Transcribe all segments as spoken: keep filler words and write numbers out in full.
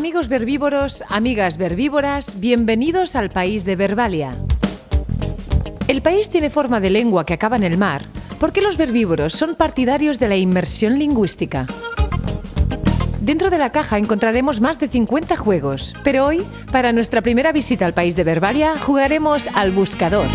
Amigos verbívoros, amigas verbívoras, bienvenidos al país de Verbalia. El país tiene forma de lengua que acaba en el mar, porque los verbívoros son partidarios de la inmersión lingüística. Dentro de la caja encontraremos más de cincuenta juegos, pero hoy, para nuestra primera visita al país de Verbalia, jugaremos al buscador.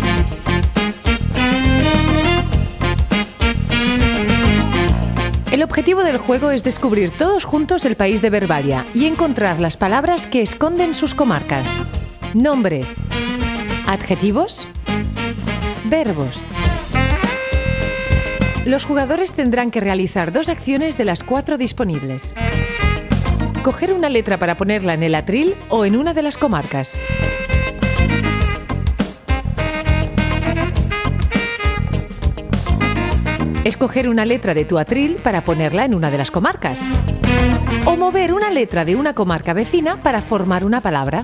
El objetivo del juego es descubrir todos juntos el país de Verbalia y encontrar las palabras que esconden sus comarcas. Nombres, adjetivos, verbos. Los jugadores tendrán que realizar dos acciones de las cuatro disponibles. Coger una letra para ponerla en el atril o en una de las comarcas. Escoger una letra de tu atril para ponerla en una de las comarcas. O mover una letra de una comarca vecina para formar una palabra.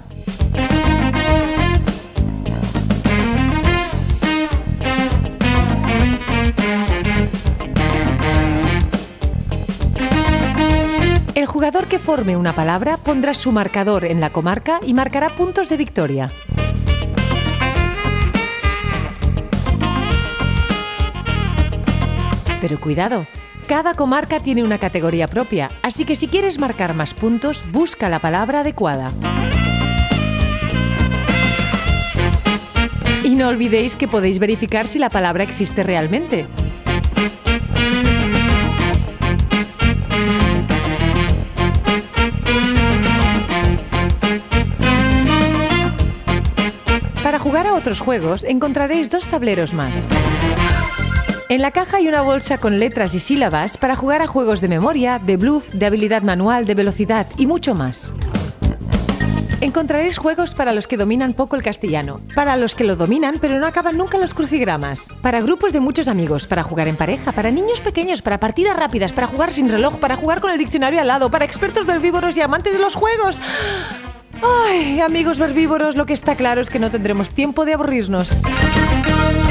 El jugador que forme una palabra pondrá su marcador en la comarca y marcará puntos de victoria. Pero cuidado, cada comarca tiene una categoría propia, así que si quieres marcar más puntos, busca la palabra adecuada. Y no olvidéis que podéis verificar si la palabra existe realmente. Para jugar a otros juegos encontraréis dos tableros más. En la caja hay una bolsa con letras y sílabas para jugar a juegos de memoria, de bluff, de habilidad manual, de velocidad y mucho más. Encontraréis juegos para los que dominan poco el castellano, para los que lo dominan pero no acaban nunca los crucigramas, para grupos de muchos amigos, para jugar en pareja, para niños pequeños, para partidas rápidas, para jugar sin reloj, para jugar con el diccionario al lado, para expertos verbívoros y amantes de los juegos. ¡Ay, amigos verbívoros! Lo que está claro es que no tendremos tiempo de aburrirnos.